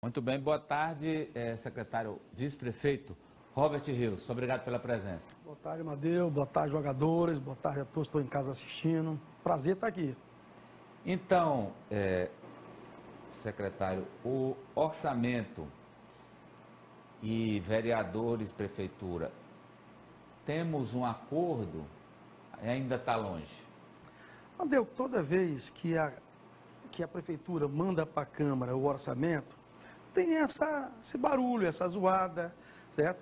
Muito bem, boa tarde, secretário vice-prefeito Robert Rios. Obrigado pela presença. Boa tarde, Amadeu. Boa tarde, jogadores. Boa tarde a todos que estão em casa assistindo. Prazer estar aqui. Então, secretário, o orçamento e vereadores, prefeitura, temos um acordo? Ainda está longe? Amadeu, toda vez que a prefeitura manda para a Câmara o orçamento, tem esse barulho, essa zoada, certo?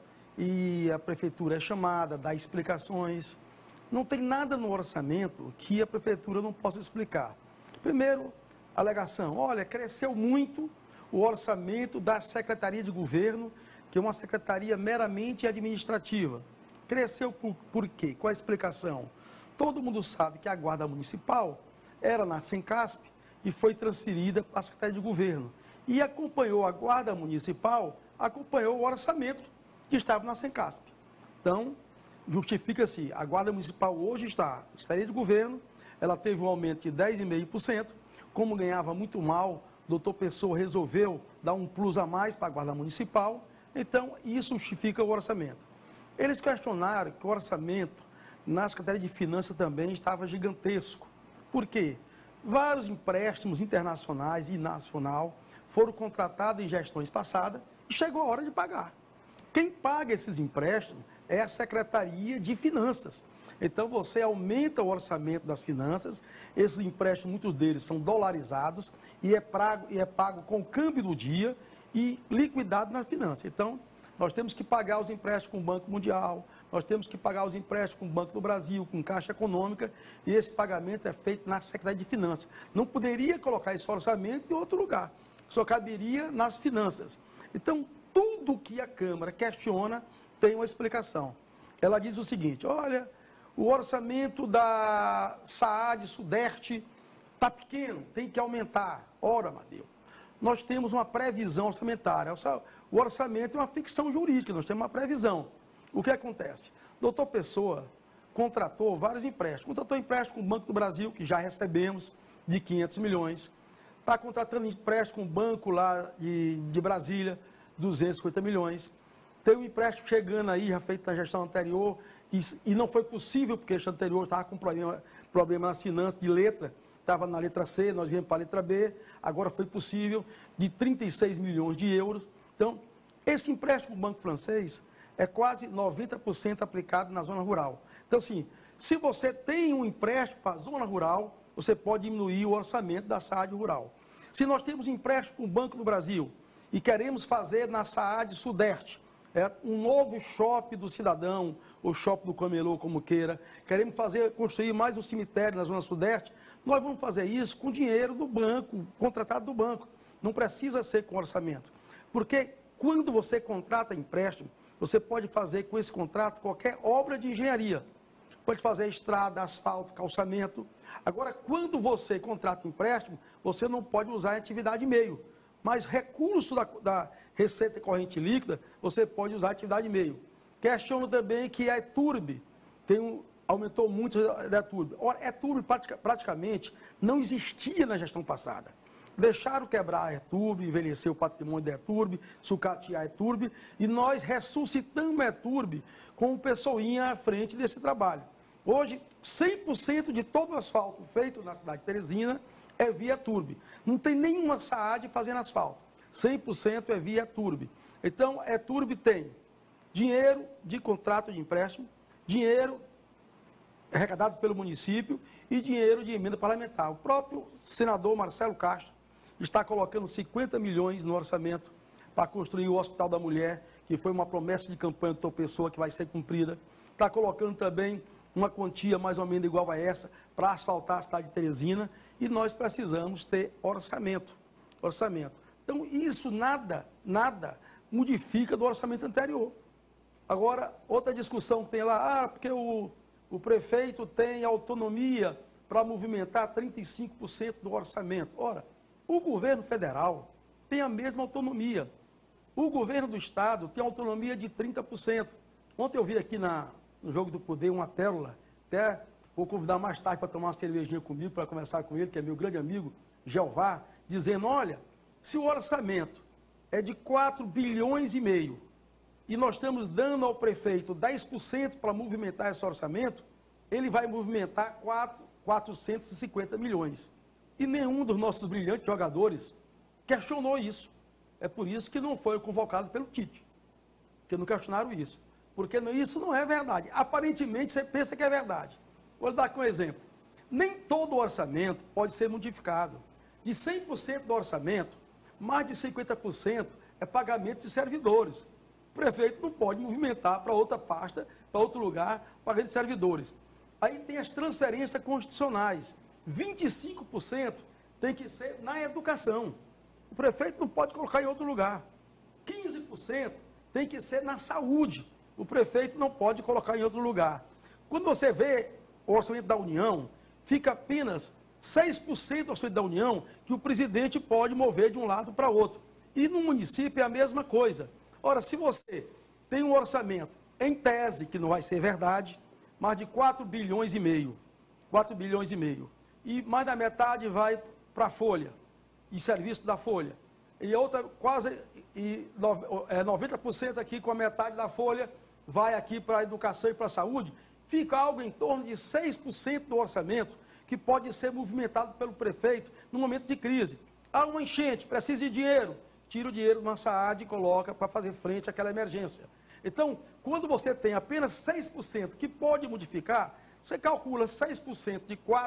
E a prefeitura é chamada, dá explicações. Não tem nada no orçamento que a prefeitura não possa explicar. Primeiro, alegação. Olha, cresceu muito o orçamento da Secretaria de Governo, que é uma secretaria meramente administrativa. Cresceu por quê? Qual a explicação? Todo mundo sabe que a Guarda Municipal era na Sencasp e foi transferida para a Secretaria de Governo. E acompanhou a Guarda Municipal, acompanhou o orçamento que estava na Sencasp. Então, justifica-se, a Guarda Municipal hoje está, a Secretaria de Governo, ela teve um aumento de 10,5%, como ganhava muito mal, o doutor Pessoa resolveu dar um plus a mais para a Guarda Municipal, então isso justifica o orçamento. Eles questionaram que o orçamento na Secretaria de Finanças também estava gigantesco. Por quê? Vários empréstimos internacionais e nacional foram contratados em gestões passadas e chegou a hora de pagar. Quem paga esses empréstimos é a Secretaria de Finanças. Então, você aumenta o orçamento das finanças, esses empréstimos, muitos deles são dolarizados e é pago com o câmbio do dia e liquidado na finança. Então, nós temos que pagar os empréstimos com o Banco Mundial, nós temos que pagar os empréstimos com o Banco do Brasil, com Caixa Econômica, e esse pagamento é feito na Secretaria de Finanças. Não poderia colocar esse orçamento em outro lugar, só caberia nas finanças. Então, tudo que a Câmara questiona tem uma explicação. Ela diz o seguinte: olha, o orçamento da SAAD Sudeste está pequeno, tem que aumentar. Ora, Amadeu, nós temos uma previsão orçamentária. O orçamento é uma ficção jurídica, nós temos uma previsão. O que acontece? Doutor Pessoa contratou vários empréstimos. Contratou empréstimo com o Banco do Brasil, que já recebemos, de 500 milhões. Está contratando empréstimo com o banco lá de Brasília, 250 milhões. Tem um empréstimo chegando aí, já feito na gestão anterior, e não foi possível, porque a gestão anterior estava com problema nas finanças de letra, estava na letra C, nós viemos para a letra B, agora foi possível, de 36 milhões de euros. Então, esse empréstimo do Banco Francês é quase 90% aplicado na zona rural. Então, assim, se você tem um empréstimo para a zona rural, você pode diminuir o orçamento da SAAD rural. Se nós temos um empréstimo com o Banco do Brasil e queremos fazer na SAAD Sudeste, um novo shopping do cidadão, ou shopping do camelô, como queira, queremos construir mais um cemitério na Zona Sudeste, nós vamos fazer isso com dinheiro do banco, contratado do banco. Não precisa ser com orçamento. Porque quando você contrata empréstimo, você pode fazer com esse contrato qualquer obra de engenharia. Pode fazer estrada, asfalto, calçamento. Agora, quando você contrata empréstimo, você não pode usar em atividade meio. Mas recurso da receita corrente líquida, você pode usar atividade meio. Questiono também que a ETURB aumentou muito da ETURB. Ora, a ETURB praticamente não existia na gestão passada. Deixaram quebrar a ETURB, envelhecer o patrimônio da ETURB, sucatear a ETURB, e nós ressuscitamos a ETURB com o Pessoinha à frente desse trabalho. Hoje, 100% de todo o asfalto feito na cidade de Teresina é via ETURB. Não tem nenhuma SAAD fazendo asfalto. 100% é via ETURB. Então, a ETURB tem dinheiro de contrato de empréstimo, dinheiro arrecadado pelo município e dinheiro de emenda parlamentar. O próprio senador Marcelo Castro está colocando 50 milhões no orçamento para construir o Hospital da Mulher, que foi uma promessa de campanha do doutor Pessoa que vai ser cumprida. Está colocando também uma quantia mais ou menos igual a essa para asfaltar a cidade de Teresina, e nós precisamos ter orçamento. Então, isso nada modifica do orçamento anterior. Agora, outra discussão que tem lá, porque o prefeito tem autonomia para movimentar 35% do orçamento. Ora, o governo federal tem a mesma autonomia. O governo do estado tem autonomia de 30%. Ontem eu vi aqui no Jogo do Poder uma pérola, até vou convidar mais tarde para tomar uma cervejinha comigo, para conversar com ele, que é meu grande amigo, Jeová, dizendo: olha, se o orçamento é de 4 bilhões e meio. E nós estamos dando ao prefeito 10% para movimentar esse orçamento, ele vai movimentar 450 milhões. E nenhum dos nossos brilhantes jogadores questionou isso. É por isso que não foi convocado pelo Tite, porque não questionaram isso. Porque isso não é verdade. Aparentemente, você pensa que é verdade. Vou dar aqui um exemplo. Nem todo orçamento pode ser modificado. De 100% do orçamento, mais de 50% é pagamento de servidores. O prefeito não pode movimentar para outra pasta, para outro lugar, pagamento de servidores. Aí tem as transferências constitucionais. 25% tem que ser na educação. O prefeito não pode colocar em outro lugar. 15% tem que ser na saúde. O prefeito não pode colocar em outro lugar. Quando você vê o orçamento da União, fica apenas 6% do orçamento da União que o presidente pode mover de um lado para outro. E no município é a mesma coisa. Ora, se você tem um orçamento, em tese, que não vai ser verdade, mais de 4 bilhões e meio, 4 bilhões e meio, e mais da metade vai para a Folha, e serviço da Folha, e outra quase 90% aqui com a metade da Folha vai aqui para a educação e para a saúde, fica algo em torno de 6% do orçamento que pode ser movimentado pelo prefeito no momento de crise. Há uma enchente, precisa de dinheiro, tira o dinheiro do SAAD e coloca para fazer frente àquela emergência. Então, quando você tem apenas 6% que pode modificar, você calcula 6%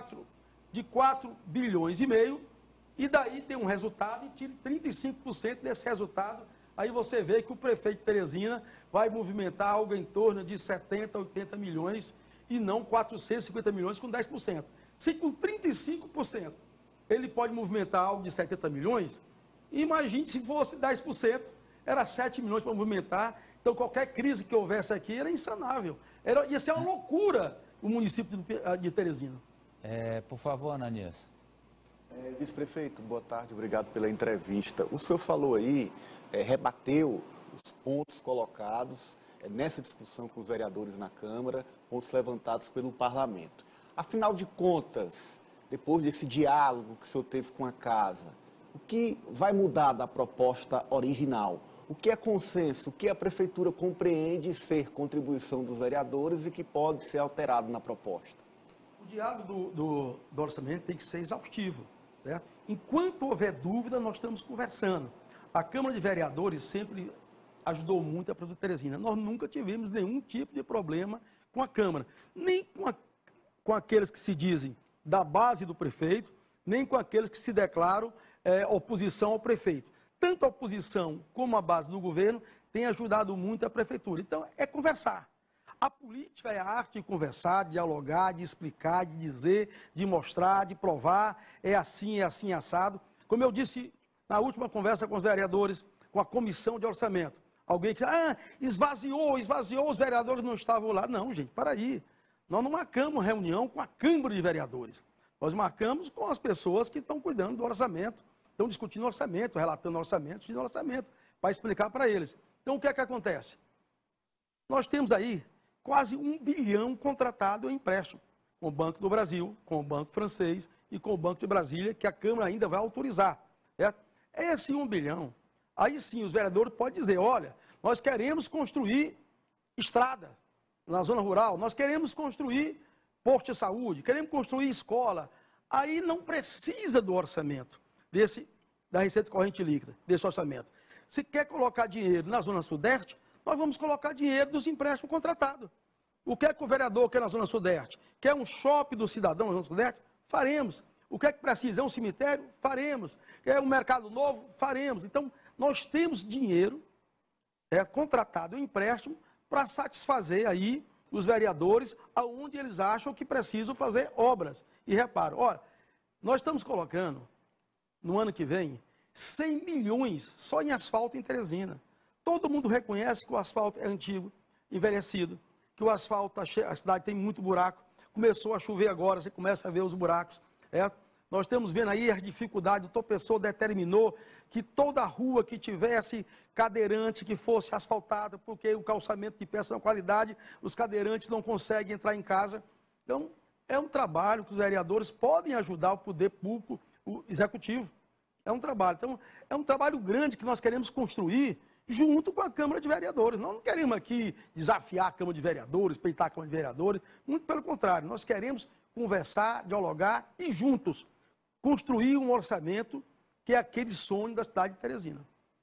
de 4 bilhões e meio, e daí tem um resultado e tira 35% desse resultado. Aí você vê que o prefeito de Teresina vai movimentar algo em torno de 70, 80 milhões e não 450 milhões com 10%. Se com 35% ele pode movimentar algo de 70 milhões, imagine se fosse 10%, era 7 milhões para movimentar. Então qualquer crise que houvesse aqui era insanável. Ia ser uma loucura o município de Teresina. Por favor, Ananias. Vice-prefeito, boa tarde, obrigado pela entrevista. O senhor falou aí, rebateu os pontos colocados nessa discussão com os vereadores na Câmara, pontos levantados pelo Parlamento. Afinal de contas, depois desse diálogo que o senhor teve com a Casa, o que vai mudar da proposta original? O que é consenso? O que a Prefeitura compreende ser contribuição dos vereadores e que pode ser alterado na proposta? O diálogo do orçamento tem que ser exaustivo, certo? Enquanto houver dúvida, nós estamos conversando. A Câmara de Vereadores sempre ajudou muito a Prefeitura de Teresina. Nós nunca tivemos nenhum tipo de problema com a Câmara, nem com aqueles que se dizem da base do prefeito, nem com aqueles que se declaram oposição ao prefeito. Tanto a oposição como a base do governo tem ajudado muito a Prefeitura. Então, é conversar. A política é a arte de conversar, de dialogar, de explicar, de dizer, de mostrar, de provar, é assim, assado. Como eu disse na última conversa com os vereadores, com a comissão de orçamento, alguém que esvaziou, os vereadores não estavam lá. Não, gente, para aí. Nós não marcamos reunião com a Câmara de Vereadores. Nós marcamos com as pessoas que estão cuidando do orçamento, estão discutindo orçamento, relatando orçamento, discutindo orçamento, para explicar para eles. Então, o que é que acontece? Nós temos aí quase 1 bilhão contratado em empréstimo, com o Banco do Brasil, com o Banco Francês e com o Banco de Brasília, que a Câmara ainda vai autorizar. Esse 1 bilhão, aí sim os vereadores podem dizer, olha, nós queremos construir estrada na zona rural, nós queremos construir posto de saúde, queremos construir escola. Aí não precisa do orçamento, da receita corrente líquida, desse orçamento. Se quer colocar dinheiro na zona sudeste, nós vamos colocar dinheiro dos empréstimos contratados. O que é que o vereador quer na zona sudeste? Quer um shopping do cidadão na zona sudeste? Faremos. O que é que precisa? É um cemitério? Faremos. Quer um mercado novo? Faremos. Então, nós temos dinheiro contratado em empréstimo para satisfazer aí os vereadores aonde eles acham que precisam fazer obras e reparo. Ora, nós estamos colocando, no ano que vem, 100 milhões só em asfalto em Teresina. Todo mundo reconhece que o asfalto é antigo, envelhecido, que o asfalto, a cidade tem muito buraco. Começou a chover agora, você começa a ver os buracos. Nós estamos vendo aí as dificuldades. O doutor Pessoa determinou que toda rua que tivesse cadeirante, que fosse asfaltada, porque o calçamento de peça não qualidade, os cadeirantes não conseguem entrar em casa. Então, é um trabalho que os vereadores podem ajudar o poder público, o executivo. É um trabalho. Então, é um trabalho grande que nós queremos construir junto com a Câmara de Vereadores. Nós não queremos aqui desafiar a Câmara de Vereadores, peitar a Câmara de Vereadores. Muito pelo contrário, nós queremos conversar, dialogar e juntos construir um orçamento que é aquele sonho da cidade de Teresina.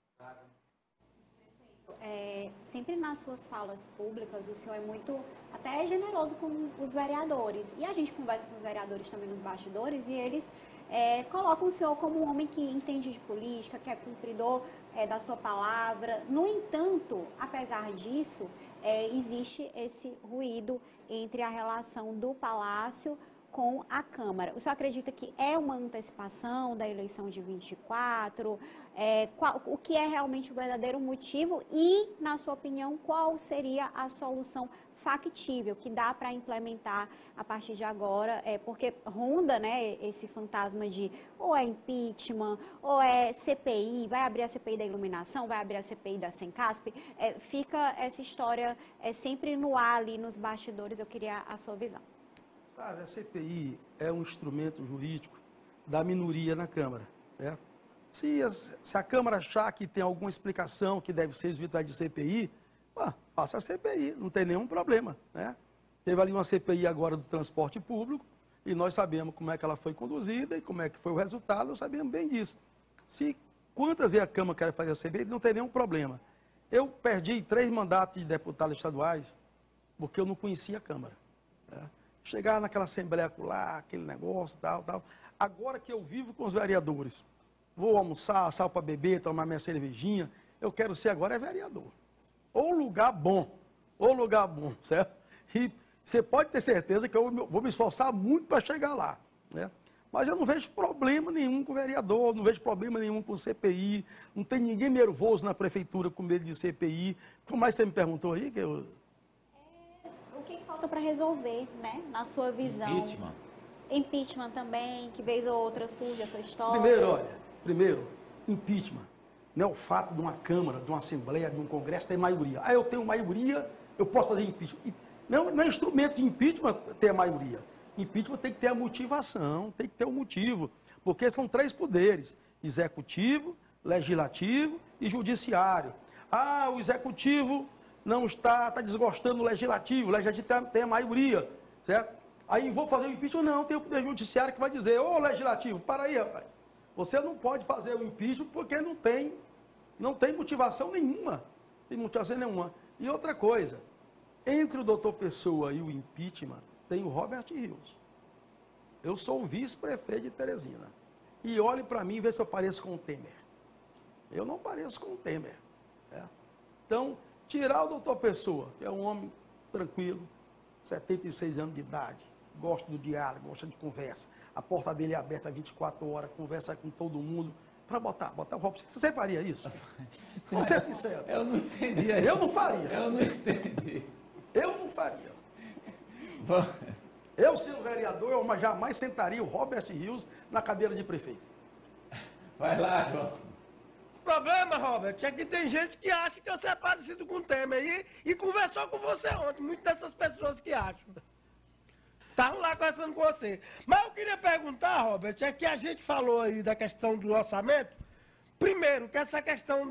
Sempre nas suas falas públicas, o senhor é muito até generoso com os vereadores. E a gente conversa com os vereadores também nos bastidores e eles colocam o senhor como um homem que entende de política, que é cumpridor da sua palavra. No entanto, apesar disso, existe esse ruído entre a relação do Palácio com a Câmara. O senhor acredita que é uma antecipação da eleição de 24? O que é realmente o verdadeiro motivo e, na sua opinião, qual seria a solução factível que dá para implementar a partir de agora? Porque ronda, né, esse fantasma de ou é impeachment, ou é CPI, vai abrir a CPI da iluminação, vai abrir a CPI da Sencasp, fica essa história sempre no ar ali, nos bastidores. Eu queria a sua visão. Sabe, a CPI é um instrumento jurídico da minoria na Câmara, né? Se a Câmara achar que tem alguma explicação que deve ser executada de CPI, faça a CPI, não tem nenhum problema, né? Teve ali uma CPI agora do transporte público e nós sabemos como é que ela foi conduzida e como é que foi o resultado, nós sabemos bem disso. Quantas vezes a Câmara quer fazer a CPI, não tem nenhum problema. Eu perdi 3 mandatos de deputados estaduais porque eu não conhecia a Câmara, né? Chegar naquela assembleia lá, aquele negócio, tal. Agora que eu vivo com os vereadores, vou almoçar, sal para beber, tomar minha cervejinha, eu quero ser agora vereador. Ou lugar bom, certo? E você pode ter certeza que eu vou me esforçar muito para chegar lá, né? Mas eu não vejo problema nenhum com o vereador, não vejo problema nenhum com o CPI, não tem ninguém nervoso na prefeitura com medo de CPI. Como mais você me perguntou aí? O que falta para resolver, né, na sua visão? Impeachment também, que vez ou outra surge essa história. Primeiro, impeachment. Não é o fato de uma Câmara, de uma Assembleia, de um Congresso ter maioria. Eu tenho maioria, eu posso fazer impeachment. Não é instrumento de impeachment ter a maioria. Impeachment tem que ter a motivação, tem que ter o motivo. Porque são 3 poderes: executivo, legislativo e judiciário. O executivo não está desgostando do legislativo, o legislativo tem a maioria, certo? Aí vou fazer o impeachment, não, tem o poder judiciário que vai dizer: ô legislativo, para aí, rapaz. Você não pode fazer o impeachment porque não tem motivação nenhuma. E outra coisa, entre o doutor Pessoa e o impeachment, tem o Robert Rios. Eu sou o vice-prefeito de Teresina. E olhe para mim e vê se eu pareço com o Temer. Eu não pareço com o Temer, né? Então, tirar o doutor Pessoa, que é um homem tranquilo, 76 anos de idade, gosta do diálogo, gosta de conversa. A porta dele é aberta 24 horas, conversa com todo mundo. Para botar o Robson. Você faria isso? Vamos ser sincero. Eu não entendi. Eu não faria. Eu não entendi. Eu não faria. Eu, sendo vereador, eu jamais sentaria o Robert Rios na cadeira de prefeito. Vai lá, João. O problema, Robert, é que tem gente que acha que você é parecido com o Temer e conversou com você ontem. Muitas dessas pessoas que acham. Estavam lá conversando com você. Mas eu queria perguntar, Robert, é que a gente falou aí da questão do orçamento. Primeiro, que essa questão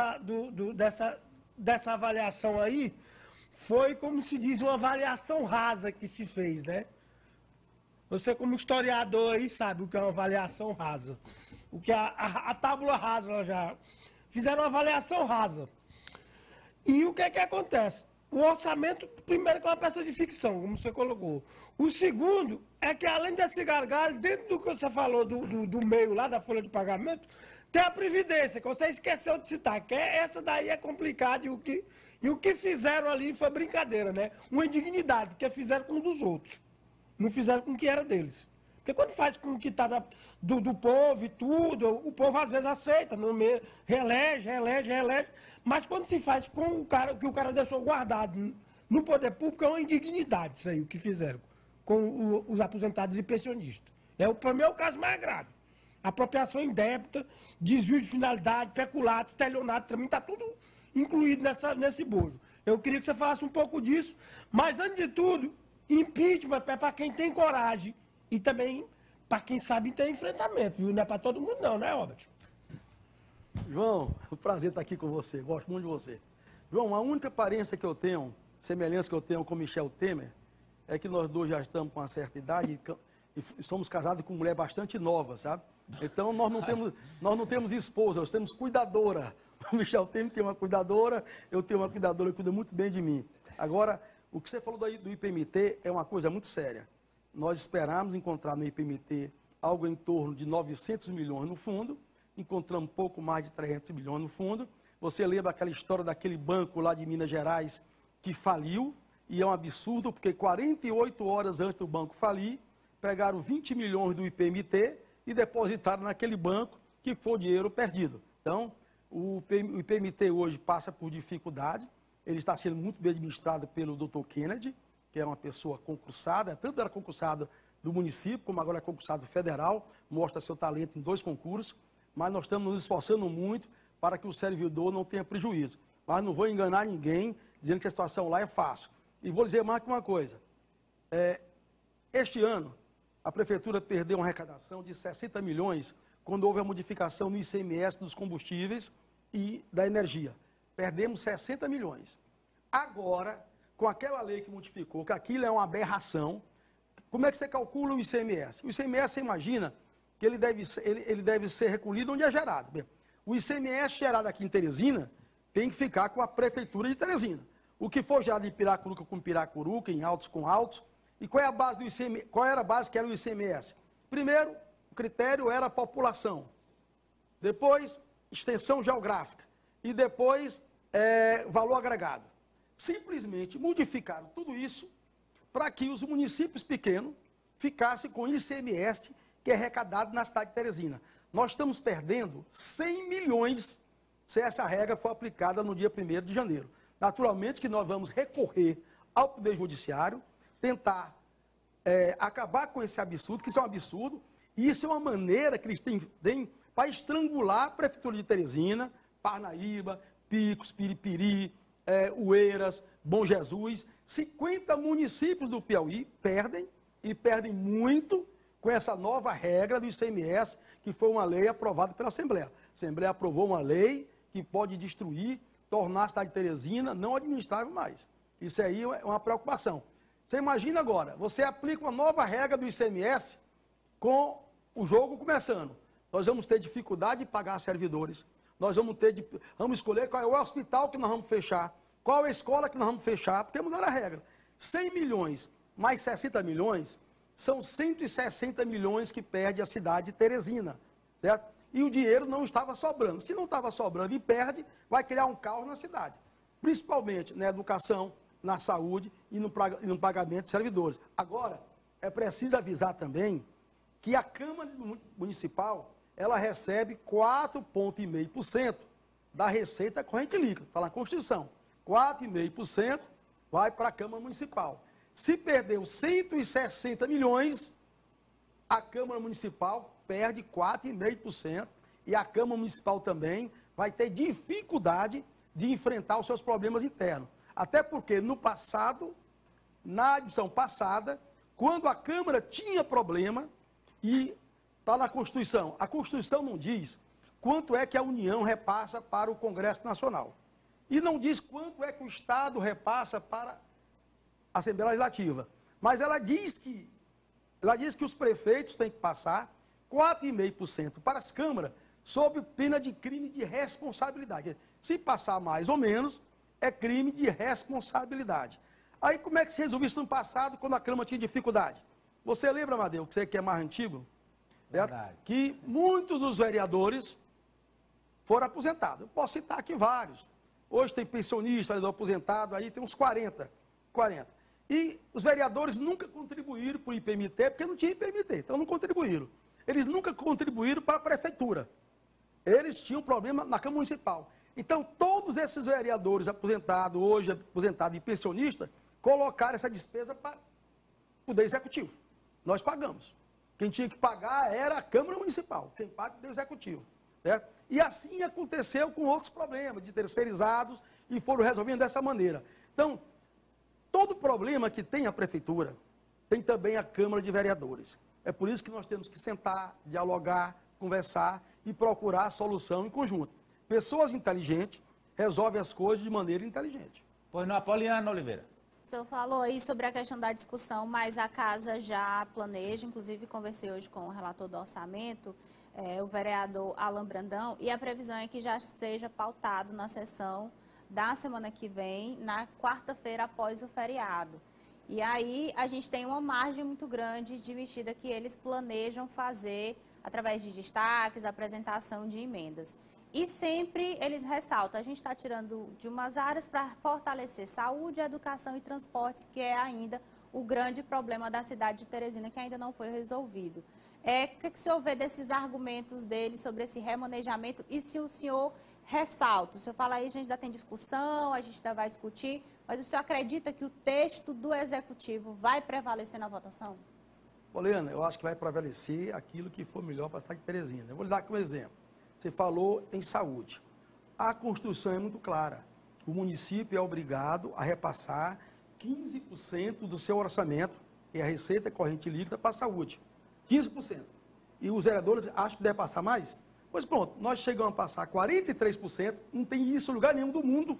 dessa avaliação aí foi, como se diz, uma avaliação rasa que se fez, né? Você, como historiador aí, sabe o que é uma avaliação rasa. O que a tábula rasa já fizeram uma avaliação rasa. E o que é que acontece? O orçamento, primeiro, que é uma peça de ficção, como você colocou. O segundo é que, além desse gargalho, dentro do que você falou do meio lá, da folha de pagamento, tem a Previdência, que você esqueceu de citar, que essa daí é complicada e o que fizeram ali foi brincadeira, né? Uma indignidade, porque fizeram com um dos outros, não fizeram com o que era deles. Porque quando faz com o que está do povo e tudo, o povo às vezes aceita, reelege, mas quando se faz com o cara, que o cara deixou guardado no poder público, é uma indignidade isso aí, o que fizeram com os aposentados e pensionistas. Para mim é o caso mais grave. Apropriação indébita, desvio de finalidade, peculato, estelionato, para mim está tudo incluído nesse bojo. Eu queria que você falasse um pouco disso, mas antes de tudo, impeachment é para quem tem coragem e também para quem sabe ter enfrentamento, viu? Não é para todo mundo não, né, Robert? João, é um prazer estar aqui com você, gosto muito de você. João, a única aparência que eu tenho, semelhança que eu tenho com Michel Temer, é que nós dois já estamos com uma certa idade e somos casados com mulher bastante nova, sabe? Então nós não temos esposa, nós temos cuidadora. O Michel Temer tem uma cuidadora, eu tenho uma cuidadora que cuida muito bem de mim. Agora, o que você falou do IPMT é uma coisa muito séria. Nós esperamos encontrar no IPMT algo em torno de 900 milhões no fundo, encontramos um pouco mais de 300 milhões no fundo. Você lembra aquela história daquele banco lá de Minas Gerais que faliu, e é um absurdo, porque 48 horas antes do banco falir, pegaram 20 milhões do IPMT e depositaram naquele banco, que foi dinheiro perdido. Então, o IPMT hoje passa por dificuldade, ele está sendo muito bem administrado pelo Dr. Kennedy, que é uma pessoa concursada, tanto era concursado do município, como agora é concursado federal, mostra seu talento em 2 concursos, mas nós estamos nos esforçando muito para que o servidor não tenha prejuízo. Mas não vou enganar ninguém dizendo que a situação lá é fácil. E vou dizer mais que uma coisa, este ano a Prefeitura perdeu uma arrecadação de 60 milhões quando houve a modificação no ICMS dos combustíveis e da energia. Perdemos 60 milhões. Agora, com aquela lei que modificou, que aquilo é uma aberração, como é que você calcula o ICMS? O ICMS, você imagina que ele deve ser recolhido onde é gerado. Bem, o ICMS gerado aqui em Teresina tem que ficar com a Prefeitura de Teresina. O que for gerado em Piracuruca com Piracuruca, em Altos com Altos. E qual é a base do ICMS? Qual era a base que era o ICMS? Primeiro, o critério era a população. Depois, extensão geográfica. E depois, valor agregado. Simplesmente modificaram tudo isso para que os municípios pequenos ficassem com ICMS, que é arrecadado na cidade de Teresina. Nós estamos perdendo 100 milhões se essa regra for aplicada no dia 1º de janeiro. Naturalmente que nós vamos recorrer ao Poder Judiciário, tentar acabar com esse absurdo, que isso é um absurdo, e isso é uma maneira que eles têm para estrangular a Prefeitura de Teresina, Parnaíba, Picos, Piripiri, Oeiras, Bom Jesus. 50 municípios do Piauí perdem, e perdem muito, com essa nova regra do ICMS, que foi uma lei aprovada pela Assembleia. A Assembleia aprovou uma lei que pode destruir, tornar a cidade de Teresina não administrável mais. Isso aí é uma preocupação. Você imagina agora, você aplica uma nova regra do ICMS com o jogo começando. Nós vamos ter dificuldade de pagar servidores, nós vamos escolher qual é o hospital que nós vamos fechar, qual é a escola que nós vamos fechar, porque mudaram a regra. 100 milhões mais 60 milhões são 160 milhões que perde a cidade de Teresina, certo? E o dinheiro não estava sobrando. Se não estava sobrando e perde, vai criar um caos na cidade. Principalmente na educação, na saúde e no pagamento de servidores. Agora, é preciso avisar também que a Câmara Municipal, ela recebe 4,5% da receita corrente líquida. Está na Constituição. 4,5% vai para a Câmara Municipal. Se perdeu 160 milhões, a Câmara Municipal perde 4,5% e a Câmara Municipal também vai ter dificuldade de enfrentar os seus problemas internos. Até porque no passado, na edição passada, quando a Câmara tinha problema, e está na Constituição, a Constituição não diz quanto é que a União repassa para o Congresso Nacional. E não diz quanto é que o Estado repassa para a Assembleia Legislativa. Mas ela diz que os prefeitos têm que passar 4,5% para as câmaras, sob pena de crime de responsabilidade. Se passar mais ou menos, é crime de responsabilidade. Aí como é que se resolveu isso no passado, quando a Câmara tinha dificuldade? Você lembra, Amadeu, que você que é mais antigo, que muitos dos vereadores foram aposentados. Eu posso citar aqui vários. Hoje tem pensionista, vereador aposentado, aí tem uns 40. E os vereadores nunca contribuíram para o IPMT, porque não tinha IPMT, então não contribuíram. Eles nunca contribuíram para a prefeitura. Eles tinham problema na Câmara Municipal. Então, todos esses vereadores aposentados, hoje aposentados e pensionistas, colocaram essa despesa para o Poder Executivo. Nós pagamos. Quem tinha que pagar era a Câmara Municipal, quem paga é o Poder Executivo. Né? E assim aconteceu com outros problemas de terceirizados e foram resolvendo dessa maneira. Então, todo problema que tem a Prefeitura, tem também a Câmara de Vereadores. É por isso que nós temos que sentar, dialogar, conversar e procurar a solução em conjunto. Pessoas inteligentes resolvem as coisas de maneira inteligente. Pois não, Apoliana Oliveira. O senhor falou aí sobre a questão da discussão, mas a casa já planeja, inclusive conversei hoje com o relator do orçamento, o vereador Alan Brandão, e a previsão é que já seja pautado na sessão da semana que vem, na quarta-feira após o feriado. E aí a gente tem uma margem muito grande de mexida que eles planejam fazer através de destaques, apresentação de emendas. E sempre eles ressaltam, a gente está tirando de umas áreas para fortalecer saúde, educação e transporte, que é ainda o grande problema da cidade de Teresina, que ainda não foi resolvido. O que o senhor vê desses argumentos deles sobre esse remanejamento e se o senhor ressalta? O senhor fala aí, a gente ainda tem discussão, a gente ainda vai discutir, mas o senhor acredita que o texto do Executivo vai prevalecer na votação? Poliana, eu acho que vai prevalecer aquilo que for melhor para a cidade de Teresina. Eu vou lhe dar aqui um exemplo. Você falou em saúde. A Constituição é muito clara. O município é obrigado a repassar 15% do seu orçamento, e a receita corrente líquida, para a saúde. 15%. E os vereadores acham que deve passar mais? Pois pronto, nós chegamos a passar 43%, não tem isso em lugar nenhum do mundo.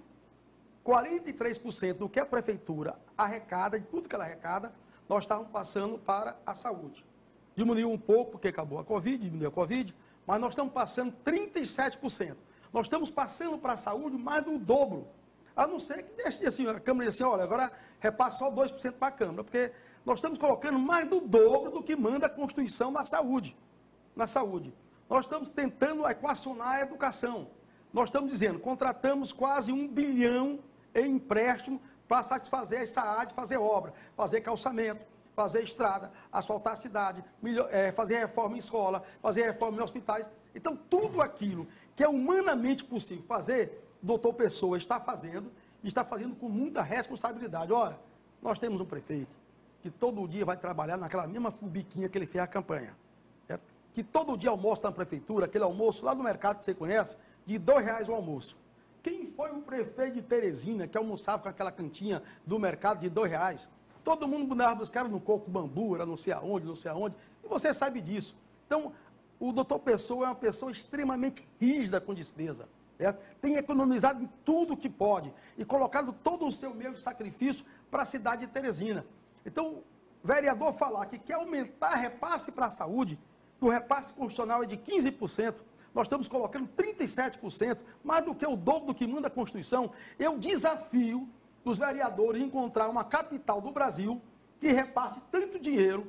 43% do que a prefeitura arrecada, de tudo que ela arrecada, nós estávamos passando para a saúde. Diminuiu um pouco, porque acabou a Covid, diminuiu a Covid, mas nós estamos passando 37%. Nós estamos passando para a saúde mais do dobro. A não ser que deixe assim, a Câmara diz assim, olha, agora repassa só 2% para a Câmara, porque nós estamos colocando mais do dobro do que manda a Constituição na saúde. Na saúde. Nós estamos tentando equacionar a educação. Nós estamos dizendo, contratamos quase 1 bilhão em empréstimo para satisfazer a SAAD, fazer obra, fazer calçamento, fazer estrada, asfaltar a cidade, fazer reforma em escola, fazer reforma em hospitais. Então, tudo aquilo que é humanamente possível fazer, o doutor Pessoa está fazendo, e está fazendo com muita responsabilidade. Ora, nós temos um prefeito que todo dia vai trabalhar naquela mesma fubiquinha que ele fez a campanha. Certo? Que todo dia almoça na prefeitura, aquele almoço lá no mercado que você conhece, de R$2 o almoço. Quem foi o prefeito de Teresina que almoçava com aquela cantinha do mercado de R$2? Todo mundo mandava buscar no coco bambu, era não sei aonde, e você sabe disso. Então, o doutor Pessoa é uma pessoa extremamente rígida com despesa. Tem economizado em tudo que pode e colocado todo o seu meio de sacrifício para a cidade de Teresina. Então, o vereador falar que quer aumentar repasse para a saúde, que o repasse constitucional é de 15%, nós estamos colocando 37%, mais do que o dobro do que manda a Constituição. Eu desafio os vereadores a encontrar uma capital do Brasil que repasse tanto dinheiro,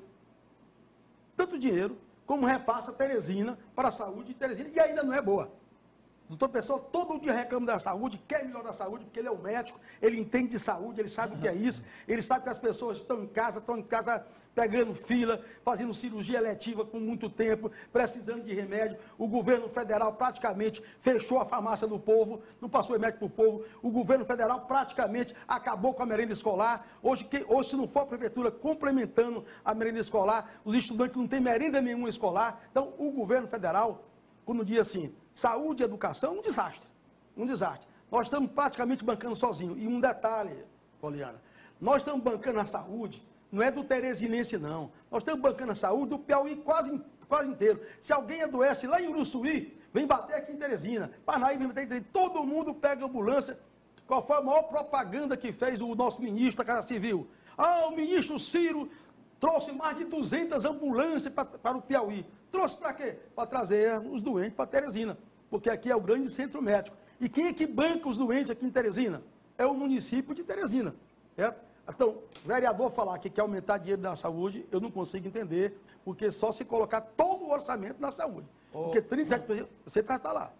como repassa Teresina para a saúde de Teresina, e ainda não é boa. O doutor Pessoa todo dia reclama da saúde, quer melhorar a saúde, porque ele é o médico, ele entende de saúde, ele sabe o que é isso, ele sabe que as pessoas estão em casa pegando fila, fazendo cirurgia eletiva com muito tempo, precisando de remédio. O governo federal praticamente fechou a farmácia do povo, não passou remédio para o povo. O governo federal praticamente acabou com a merenda escolar. Hoje, se não for a prefeitura complementando a merenda escolar, os estudantes não têm merenda nenhuma escolar. Então, o governo federal, quando diz assim, saúde e educação, um desastre. Um desastre. Nós estamos praticamente bancando sozinhos. E um detalhe, Poliana, nós estamos bancando a saúde, não é do teresinense, não. Nós estamos bancando a saúde do Piauí quase inteiro. Se alguém adoece lá em Uruçuí, vem bater aqui em Teresina. Parnaíba, vem bater em Teresina. Todo mundo pega ambulância. Qual foi a maior propaganda que fez o nosso ministro da Casa Civil? O ministro Ciro trouxe mais de 200 ambulâncias para o Piauí. Trouxe para quê? Para trazer os doentes para Teresina. Porque aqui é o grande centro médico. E quem é que banca os doentes aqui em Teresina? É o município de Teresina. Certo? Então, o vereador falar que quer aumentar dinheiro na saúde, eu não consigo entender, porque só se colocar todo o orçamento na saúde. Porque 37% você está lá.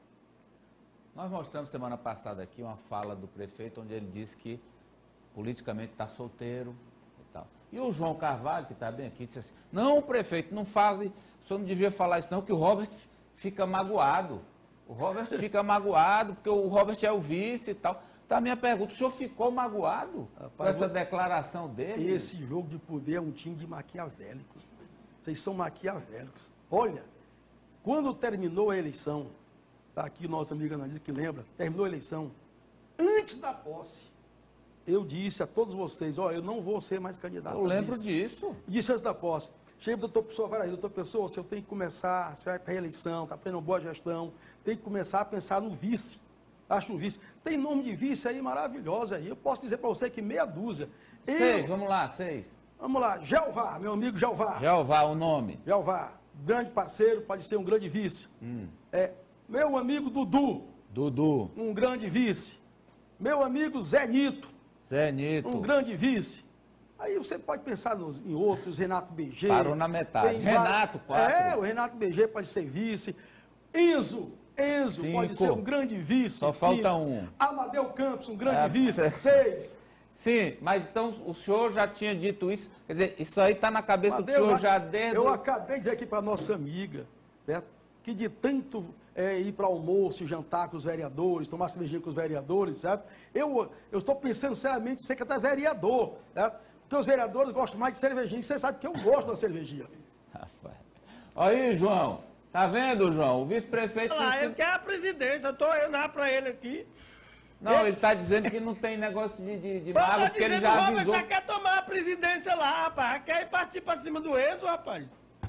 Nós mostramos semana passada aqui uma fala do prefeito, onde ele disse que politicamente está solteiro e tal. E o João Carvalho, que está bem aqui, disse assim, não, prefeito, não fale, o senhor não devia falar isso não, que o Robert fica magoado. O Robert fica magoado, porque o Robert é o vice e tal. Então, a minha pergunta, o senhor ficou magoado com essa declaração dele? Esse jogo de poder é um time de maquiavélicos. Vocês são maquiavélicos. Olha, quando terminou a eleição, está aqui o nosso amigo analista que lembra, terminou a eleição, antes da posse, eu disse a todos vocês, eu não vou ser mais candidato. Eu lembro disso. Eu disse antes da posse. Cheguei para o doutor Pessoa, doutor Pessoa, você tem que começar, você vai para a reeleição, está fazendo uma boa gestão, tem que começar a pensar no vice. Acho um vice. Tem nome de vice aí maravilhoso aí. Eu posso dizer para você que meia dúzia. 6, vamos lá, 6. Vamos lá, Jeová, meu amigo Jeová. Jeová, o nome. Jeová, grande parceiro, pode ser um grande vice. Meu amigo Dudu. Dudu. Um grande vice. Meu amigo Zé Nito. Zé Nito. Um grande vice. Aí você pode pensar em outros, Renato BG. Parou na metade. Renato, 4. O Renato BG pode ser vice. Enzo 5. pode ser um grande vice. Só falta 1. Amadeu Campos, um grande vice. 6. Sim, mas então o senhor já tinha dito isso, quer dizer, isso aí está na cabeça do senhor já desde... Eu acabei de dizer aqui para nossa amiga, certo? Que de tanto ir para almoço, jantar com os vereadores, tomar cervejinha com os vereadores, certo? Eu estou pensando seriamente em ser até vereador, certo? Porque os vereadores gostam mais de cervejinha, e você sabe que eu gosto da cervejinha. Rapaz. Olha aí, João, tá vendo, João? O vice-prefeito... Ele quer a presidência, eu estou olhando para ele aqui. Não, ele está dizendo que não tem negócio de mágoa, porque ele já avisou... Mas quer tomar a presidência lá, rapaz. Quer ir partir para cima do Enzo, rapaz.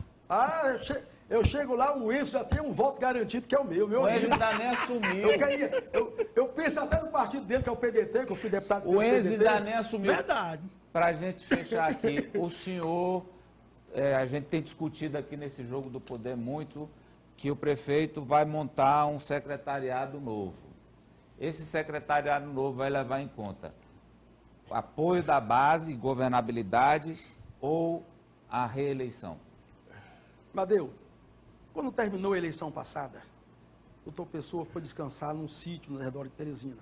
Eu chego lá, o Enzo já tem um voto garantido, que é o meu. O Enzo ainda nem assumiu. Eu penso até no partido dele, que é o PDT, que eu fui deputado O Enzo ainda nem assumiu. Verdade. Para a gente fechar aqui, o senhor... a gente tem discutido aqui nesse jogo do poder muito que o prefeito vai montar um secretariado novo. Esse secretariado novo vai levar em conta apoio da base, governabilidade ou a reeleição? Madeu, quando terminou a eleição passada, o doutor Pessoa foi descansar num sítio no redor de Teresina.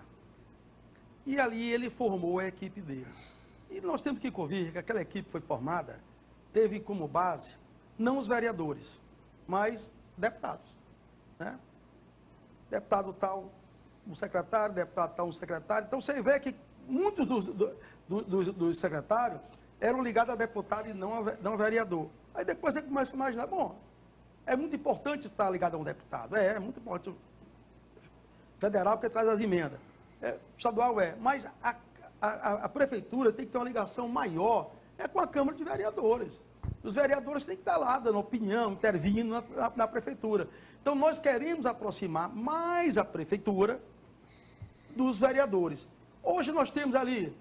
E ali ele formou a equipe dele. E nós temos que convir que aquela equipe foi formada, teve como base não os vereadores, mas deputados. Né? Deputado tal, um secretário, deputado tal, um secretário. Então você vê que muitos dos secretários eram ligados a deputado e não a vereador. Aí depois você começa a imaginar, bom, é muito importante estar ligado a um deputado. É muito importante. Federal, porque traz as emendas. Estadual mas a prefeitura tem que ter uma ligação maior com a Câmara de Vereadores. Os vereadores têm que estar lá, dando opinião, intervindo na prefeitura. Então, nós queremos aproximar mais a prefeitura dos vereadores. Hoje nós temos ali,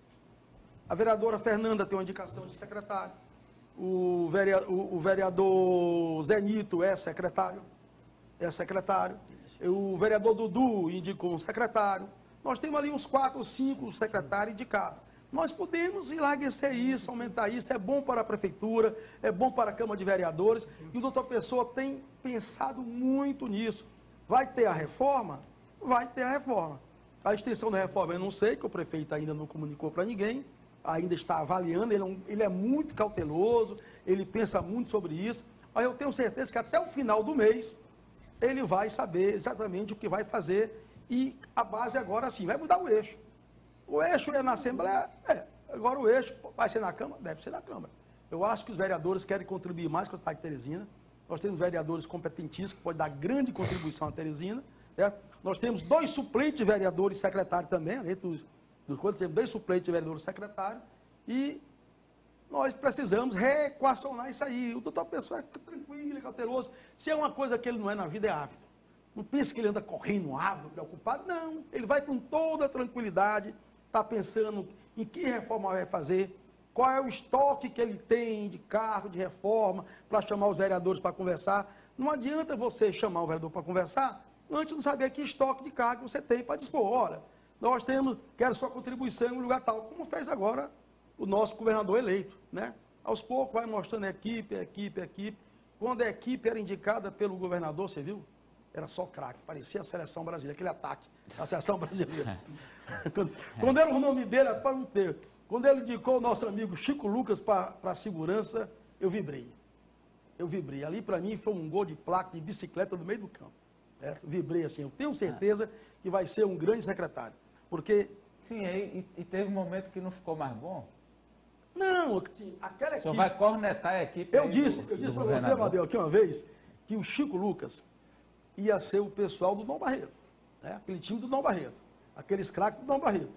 a vereadora Fernanda tem uma indicação de secretário, o vereador Zé Nito é secretário, o vereador Dudu indicou um secretário. Nós temos ali uns 4 ou 5 secretários indicados. Nós podemos enlarguecer isso, aumentar isso, é bom para a prefeitura, é bom para a Câmara de Vereadores, e o doutor Pessoa tem pensado muito nisso. Vai ter a reforma? Vai ter a reforma. A extensão da reforma eu não sei, que o prefeito ainda não comunicou para ninguém, ainda está avaliando, ele é muito cauteloso, ele pensa muito sobre isso, mas eu tenho certeza que até o final do mês ele vai saber exatamente o que vai fazer, e a base agora sim, vai mudar o eixo. O eixo é na Assembleia, agora o eixo vai ser na Câmara, deve ser na Câmara. Eu acho que os vereadores querem contribuir mais com a cidade de Teresina. Nós temos vereadores competentíssimos que podem dar grande contribuição à Teresina. Nós temos 2 suplentes de vereadores secretários também, entre dos quantos temos 2 suplentes de vereadores secretários, e nós precisamos reequacionar isso aí. O doutor Pessoa é tranquilo, cauteloso. Se é uma coisa que ele não é na vida, é ávido. Não pense que ele anda correndo ávido, preocupado, não. Ele vai com toda a tranquilidade, está pensando em que reforma vai fazer, qual é o estoque que ele tem de carro, de reforma, para chamar os vereadores para conversar. Não adianta você chamar o vereador para conversar antes de não saber que estoque de carro você tem para dispor. Olha, nós quero sua contribuição em um lugar tal, como fez agora o nosso governador eleito, né? Aos poucos vai mostrando equipe. Quando a equipe era indicada pelo governador, você viu? Era só craque, parecia a seleção brasileira, aquele ataque da seleção brasileira. Quando era o nome dele, quando ele indicou o nosso amigo Chico Lucas para a segurança, eu vibrei. Ali para mim foi um gol de placa de bicicleta no meio do campo. Vibrei assim, eu tenho certeza que vai ser um grande secretário. Porque... Sim, e teve um momento que não ficou mais bom? Não, assim, aquela equipe... O senhor vai cornetar a equipe. Eu disse para você, Amadeu, aqui uma vez, que o Chico Lucas ia ser o pessoal do Dom Barreto, aquele time do Dom Barreto, aqueles craques do Dom Barreto.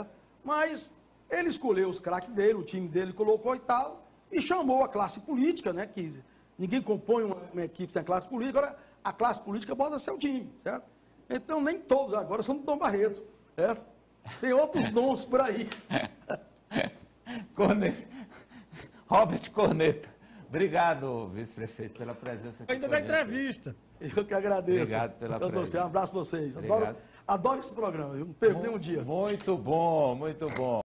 Mas ele escolheu os craques dele, o time dele colocou e tal, e chamou a classe política, que ninguém compõe uma equipe sem classe política. Agora, a classe política bota seu time, certo? Então, nem todos agora são do Dom Barreto, certo? Tem outros dons por aí. Corneta. Robert Corneta. Obrigado, vice-prefeito, pela presença aqui. Ainda da entrevista. Eu que agradeço. Obrigado pela presença. Um abraço a vocês. Obrigado. Adoro esse programa, eu não perco nenhum dia. Muito bom, muito bom.